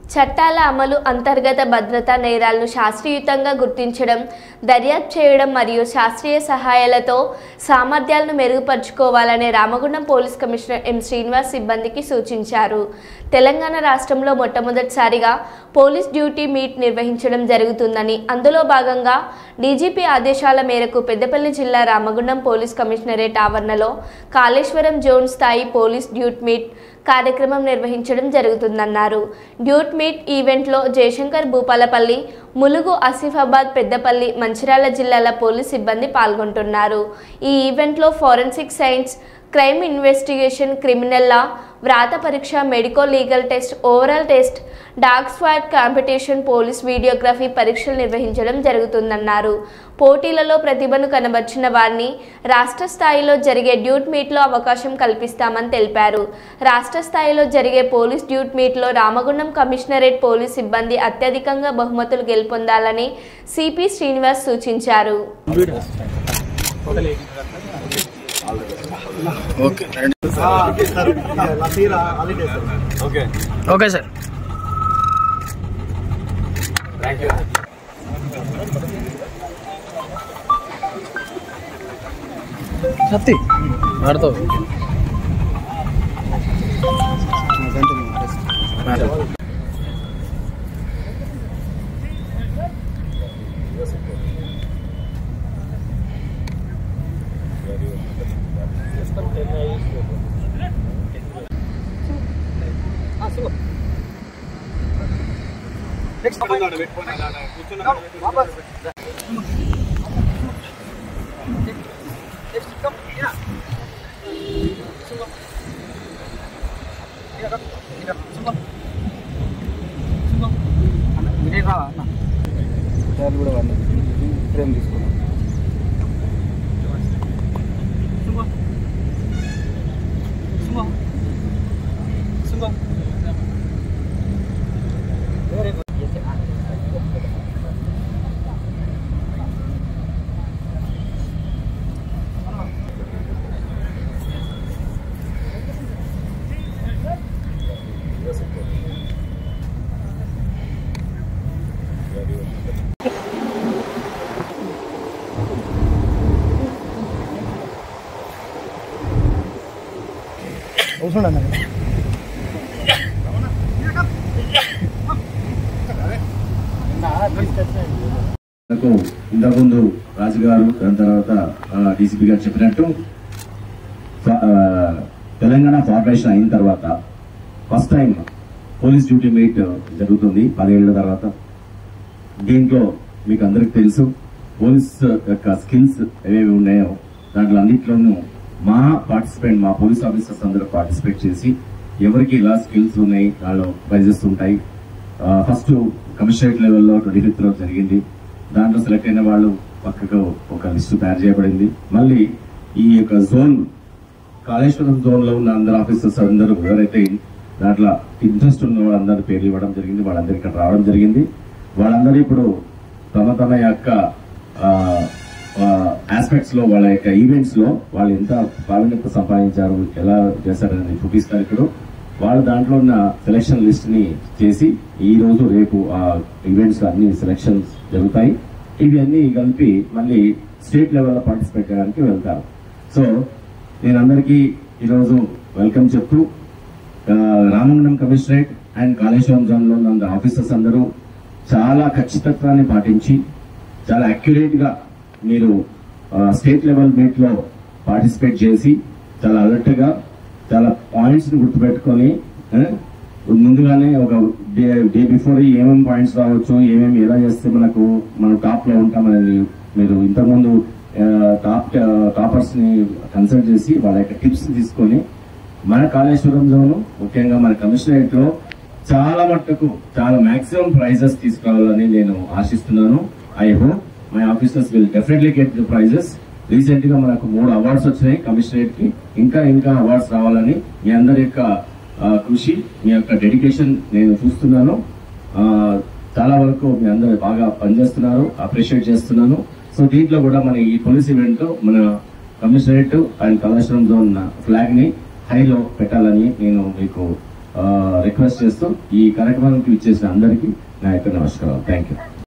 చట్టాల అమలు, అంతర్గత భద్రతా నేరాలను శాస్త్రీయుతంగా గుర్తించడం, దర్యాప్తు చేయడం మరియు శాస్త్రీయ సహాయాలతో సామర్థ్యాలను మెరుగుపరుచుకోవాలని Ramagundam police commissioner M Srinivas సిబ్బందికి సూచించారు. తెలంగాణ రాష్ట్రంలో మొట్టమొదటిసారిగా పోలీస్ డ్యూటీ మీట్ నిర్వహించడం జరుగుతుందని, అందులో భాగంగా డీజీపీ ఆదేశాల మేరకు పెద్దపల్లి జిల్లా రామగుండం పోలీస్ కమిషనరేట్ ఆవరణలో కాళేశ్వరం జోన్ స్థాయి పోలీస్ డ్యూటీ మీట్ కార్యక్రమం నిర్వహించడం జరుగుతుందన్నారు. డ్యూట్ మీట్ ఈవెంట్లో జయశంకర్, భూపాలపల్లి, ములుగు, ఆసిఫాబాద్, పెద్దపల్లి, మంచిర్యాల జిల్లాల పోలీస్ సిబ్బంది పాల్గొంటున్నారు. ఈ ఈవెంట్లో forensic science, crime investigation, criminal law, వ్రాత పరీక్ష, medico legal test, overall test, dog squad competition, police videography పరీక్షలు నిర్వహించడం జరుగుతుందన్నారు. పోటీలలో ప్రతిభను కనబర్చిన వారిని రాష్ట్ర స్థాయిలో జరిగే డ్యూట్ మీట్లో అవకాశం కల్పిస్తామని తెలిపారు. రాష్ట్ర స్థాయిలో జరిగే పోలీస్ డ్యూట్ మీట్లో రామగుండం కమిషనరేట్ పోలీస్ సిబ్బంది అత్యధికంగా బహుమతులు గెలుపొందాలని సిపి శ్రీనివాస్ సూచించారు. ఓకే సార్, సత్తి మారుతావు కూడా వాడిని ఫ్రేమ్ తీసుకున్నాం. ఇంతకుముందు రాజు గారు, దాని తర్వాత డీసీపీ గారు చెప్పినట్టు తెలంగాణ ఫార్మేషన్ అయిన తర్వాత first time police duty meet జరుగుతుంది 10 ఏళ్ల తర్వాత. దీంట్లో మీకు అందరికి తెలుసు పోలీస్ యొక్క స్కిల్స్ ఏవేవి ఉన్నాయో దాంట్లో అన్నింటిలోనూ మా పోలీస్ ఆఫీసర్స్ అందరూ పార్టిసిపేట్ చేసి ఎవరికి ఇలా స్కిల్స్ ఉన్నాయి వాళ్ళు ప్రైజెస్ ఉంటాయి. ఫస్ట్ కమిషనరేట్ లెవెల్లో 25th రోజు జరిగింది. దాంట్లో సెలెక్ట్ అయిన వాళ్ళు పక్కకు ఒక లిస్టు తయారు చేయబడింది. మళ్ళీ ఈ యొక్క జోన్ కాళేశ్వరం జోన్ లో ఉన్న అందరు ఆఫీసర్స్ అందరూ ఎవరైతే దాంట్లో ఇంట్రెస్ట్ ఉన్న వాళ్ళందరూ పేర్లు ఇవ్వడం జరిగింది. వాళ్ళందరూ ఇక్కడ రావడం జరిగింది. వాళ్ళందరూ ఇప్పుడు తమ యొక్క ఆస్పెక్ట్స్ లో, వాళ్ళ యొక్క ఈవెంట్స్ లో వాళ్ళు ఎంత ప్రావీణ్యత సంపాదించారు, ఎలా చేశారని చూపిస్తారు. ఇప్పుడు వాళ్ళు దాంట్లో ఉన్న సెలక్షన్ లిస్ట్ ని చేసి ఈ రోజు రేపు ఆ ఈవెంట్స్ అన్ని సెలక్షన్స్ జరుగుతాయి. ఇవి అన్ని కలిపి మళ్ళీ స్టేట్ లెవెల్లో పార్టిసిపేట్ చేయడానికి వెళ్తారు. సో నేను అందరికీ ఈరోజు వెల్కమ్ చెప్తూ Ramagundam commissionerate and Kaleshwaram zone లో ఉన్న ఆఫీసర్స్ అందరూ చాలా ఖచ్చితత్వాన్ని పాటించి చాలా అక్యురేట్ గా మీరు స్టేట్ లెవెల్ మీట్ లో పార్టిసిపేట్ చేసి చాలా అలర్ట్ గా చాలా పాయింట్స్ ని గుర్తుపెట్టుకొని ముందుగానే ఒక డే బిఫోర్ ఏమేమి పాయింట్స్ రావచ్చు, ఏమేమి ఎలా చేస్తే మనం టాప్ లో ఉంటామనేది మీరు ఇంతకుముందు టాపర్స్ ని కన్సల్ట్ చేసి వాళ్ళ యొక్క టిప్స్ తీసుకొని మన కాళేశ్వరం జోన్ ముఖ్యంగా మన కమిషనరేట్ లో చాలా మట్టుకు చాలా మాక్సిమం ప్రైజెస్ తీసుకురావాలని నేను ఆశిస్తున్నాను. I hope my officers will definitely get the prizes. Recent గా మనకు 3 అవార్డ్స్ వచ్చినాయి కమిషనరేట్ కి. ఇంకా అవార్డ్స్ రావాలని మీ అందరి యొక్క కృషి, మీ యొక్క డెడికేషన్ నేను చూస్తున్నాను. చాలా వరకు మీ అందరూ బాగా పనిచేస్తున్నారు, అప్రిషియేట్ చేస్తున్నాను. సో దీంట్లో కూడా మన ఈ పోలీస్ ఈవెంట్ మన commissionerate and Kaleshwaram zone flag ని హైలో పెట్టాలని నేను మీకు రిక్వెస్ట్ చేస్తూ ఈ కార్యక్రమానికి ఇచ్చేసిన అందరికీ నా యొక్క నమస్కారాలు. Thank you.